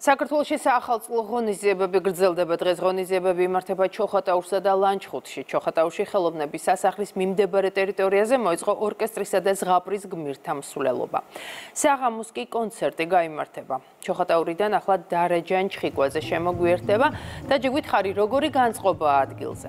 საქართველოში საახალწლო ღონისძიებები გრძელდება. დღეს ღონისძიებები იმართება ჩოხატაურსა და ლანჩხუთში. ჩოხატაურში ხელოვნების სასახლის მიმდებარე ტერიტორიაზე მოეწყო ორკესტრისა და ზღაპრის გმირთა მსვლელობა. საღამოს კი კონცერტი გაიმართება. ჩოხატაურიდან ახლა დარეჯან ჩხიკვაძე შემოგვიერთდება და ჯეგვითხარი, როგორი განწყობაა ადგილზე.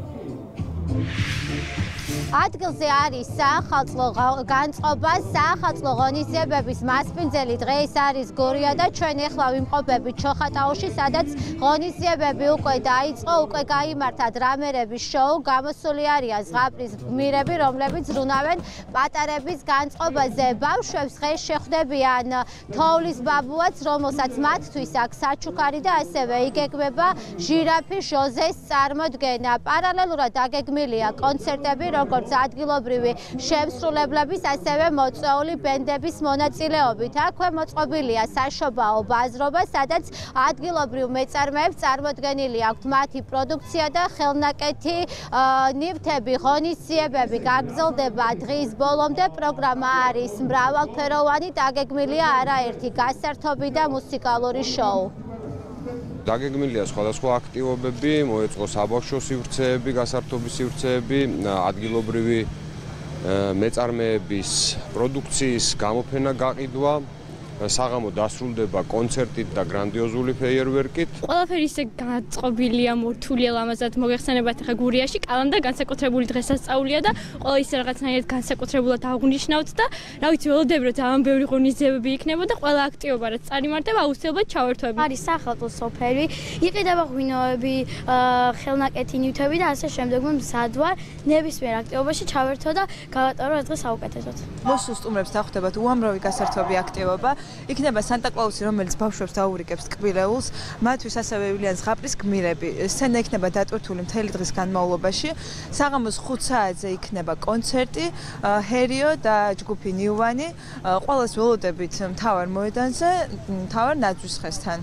ადგილზე არის საახალწლო განწყობა, საახალწლო ღონისძიებების მასპინძელი დღეს არის გორია და ჩვენ ახლა ვიმყოფებით ჩოხატაურში, სადაც ღონისძიებები უკვე დაიწყო, უკვე გაიმართა დრამერების შოუ, გამოსული არიან ზღაპრის გმირები, რომლებიც ზრუნავენ პატარების განწყობაზე. ბავშვებს დღეს შეხვდებიან თოვლის ბაბუაც, რომელსაც მათთვის აქვს საჩუქარი და ასევე იგეგმება ჟირაფი ჟოზეს წარმოდგენა. პარალელურად დაგეგმილია კონცერტები, როგორც ადგილობრივი შემსრულებლების, ასევე მოწვეული ბენდების მონაწილეობით. აქვე მოწყობილია საშობაო ბაზრობა, სადაც ადგილობრივ მეწარმეებს წარმოდგენილი აქვთ მათი პროდუქცია და ხელნაკეთი ნივთები, ღონისძიებები გაგრძელდება დღის ბოლომდე. პროგრამა არის მრავალფეროვანი, დაგეგმილია არაერთი გასართობი და მუსიკალური შოუ. დაგეგმილია სხვადასხვა აქტივობები, მოეწყო საბავშვო სივრცეები, გასართობი სივრცეები, ადგილობრივი მეწარმეების პროდუქციის გამოფენა გაყიდვა. საღამო დასრულდება კონცერტით და გრანდიოზული ფეიერვერკით. ყველაფერი ისე გაწყობილია, მორთულია, ლამაზად მოგეხსენებათ ახლა გურიაში კალანდა განსაკუთრებული დღესასწაულია და ყველა ისე რაღაცნაირად განსაკუთრებულად აღნიშნავთ და რა ვიცი, ველოდები რომ ძალიან ბევრი ღონისძიებები იქნება და ყველა აქტივობა რაც წარიმართება, აუცილებლად ჩავერთვები. არის საახალწლო სოფელი, იყიდება ღვინოები, ხელნაკეთი ნივთები და ასე შემდეგ. მზად ვარ ნებისმიერ აქტივობაში ჩავერთო და გავატარო ეს დღე საუკეთესოდ. მოსუსტუმრებს დახვდებათ უამრავი გასართობი აქტივობა. იქნება სანტა-კლაუსი, რომელიც ბავშვებს დაურიგებს ტკბილეულს, მათთვის ასევე ივლიან ზღაპრის გმირები. სცენა იქნება დატვირთული მთელი დღის განმავლობაში. საღამოს 5 საათზე იქნება კონცერტი, ჰერიო და ჯგუფი ნიუვანი. ყველას ველოდებით მთავარ მოედანზე, მთავარ ნაძვის ხესთან.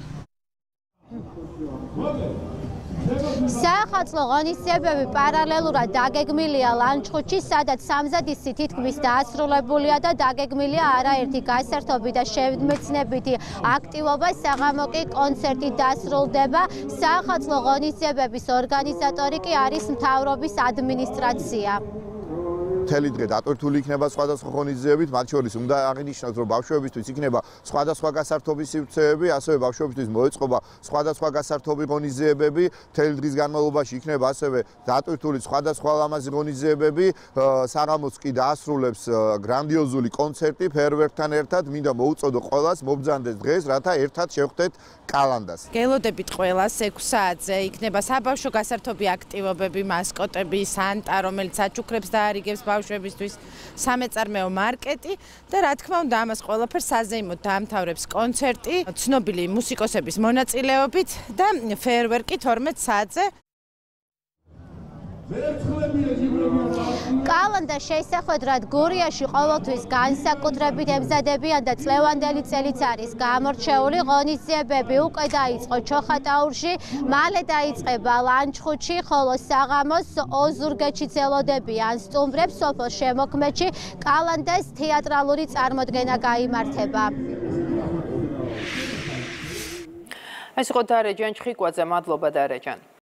საახალწლო ღონისძიებები პარალელურად დაგეგმილია ლანჩხუთში, სადაც სამზადისი თითქმის დაასრულებულია და დაგეგმილია არაერთი გასართობი და შემეცნებითი აქტივობა. საღამო კი კონცერტი დასრულდება. საახალწლო ღონისძიებების ორგანიზატორი კი არის მთავრობის ადმინისტრაცია. მთელი დღე დატვირთული იქნება სხვადასხვა ღონისძიებით, მათ შორის უნდა აღინიშნოთ, რომ ბავშვებისთვის იქნება სხვადასხვა გასართობის სივრცეები, ასევე ბავშვებისთვის მოეწყობა სხვადასხვა გასართობი ღონისძიებები. მთელი დღის განმავლობაში იქნება ასევე დატვირთული სხვადასხვა ლამაზი ღონისძიებები. საღამოს კი დაასრულებს გრანდიოზული კონცერტი ფეიერვერკთან ერთად. მინდა მოუწოდო ყველას მობრძანდეს დღეს, რათა ერთად შევხვდეთ კალანდას. გელოდებით ყველას 6 საათზე იქნება საბავშვო გასართობი აქტივობები, მასკოტები, სანტა, რომელიც საჩუქრებს დაარიგებს ბავშვებისთვის, სამეწარმეო მარკეტი და რა თქმა უნდა ამას ყველაფერს საზეიმოდ დაამთავრებს კონცერტი ცნობილი მუსიკოსების მონაწილეობით და ფეიერვერკი 12 საათზე. კალანდა შესახვედრად გურიაში ყოველთვის განსაკუთრებით ემზადებიან და წლევანდელი წელიც არის გამორჩეული. ღონისძიებები უკვე დაიწყო ჩოხატაურში, მალე დაიწყება ლანჩხუთში, ხოლო საღამოს ოზურგეთში ელოდებიან სტუმრებს. სოფელ შემოქმედში კალანდას თეატრალური წარმოდგენა გაიმართება. ეს იყო დარეჯან ჩხიკვაძე, მადლობა დარეჯან.